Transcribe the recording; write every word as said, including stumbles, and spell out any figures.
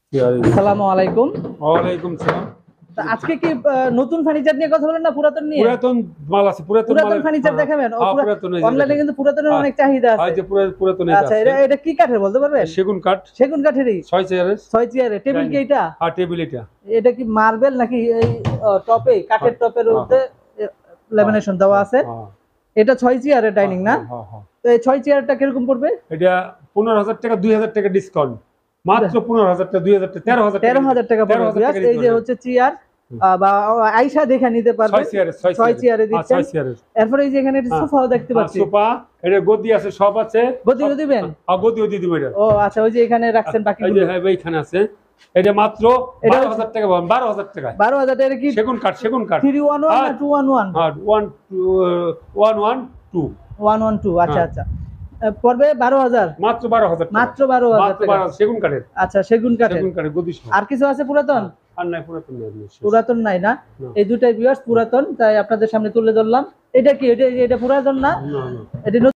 আসসালামু আলাইকুম। ওয়ালাইকুম সালাম। তো আজকে কি নতুন ফার্নিচার নিয়ে কথা বলেন না পুরাতন নিয়ে? পুরাতন মাল আছে, পুরাতন মাল। পুরাতন ফার্নিচার দেখাবেন? ও পুরাতন অনলাইনে কিন্তু পুরাতনের অনেক চাহিদা আছে। এই যে পুরাতন আছে। আচ্ছা, এটা এটা কি কাঠের বলতে পারবেন? সেগুন কাঠ। সেগুন কাঠেরই ছয় চেয়ারের। ছয় চেয়ারের টেবিল কি এটা? হ্যাঁ, টেবিল এটা। এটা কি মার্বেল নাকি এই টপে কাঠের টপের মধ্যে ল্যামিনেশন দেওয়া আছে? এটা ছয় চেয়ারের ডাইনিং না? হ্যাঁ হ্যাঁ। তো এই ছয় চেয়ারটা কিরকম পড়বে? এটা পনেরো হাজার টাকা, দুই হাজার টাকা ডিসকাউন্ট। মাত্র পনেরো হাজার টাকা, দুই হাজার টাকা, তেরো হাজার টাকা। তেরো হাজার টাকা পড়বে। এই যে হচ্ছে চেয়ার বা আয়শা দেখে নিতে পারবে। ছয় চেয়ারে দিচ্ছেন। এরপরে এই যে এখানে একটা সোফাও দেখতে পাচ্ছি। সোফা, এটা গদি আছে, সব আছে। গদিও দিবেন? হ্যাঁ, গদিও দিয়ে দিব এটা। ও আচ্ছা, ওই যে এখানে রাখছেন বাকি। এই যে হ্যাঁ, এইখানে আছে। এটা মাত্র বারো হাজার টাকা, বারো হাজার টাকা। বারো হাজার টাকা কি সেগুন কাঠ? সেগুন কাঠ। তিন এক এক না দুই এক এক? হ্যাঁ, এক এক দুই। এক এক দুই। আচ্ছা আচ্ছা, পড়বে বারো হাজার। মাত্র বারো হাজার। মাত্র বারো হাজার টাকা। সেগুন কাঠের। আচ্ছা, সেগুন কাঠের। সেগুন কাঠের গদি। আর কিছু আছে পুরাতন? আর নাই, পুরাতন নাই। পুরাতন নাই না? এই দুটাই ভিউয়ার্স পুরাতন, তাই আপনাদের সামনে তুলে ধরলাম। এটা কি? এটা এটা পুরাতন না? না না, এটা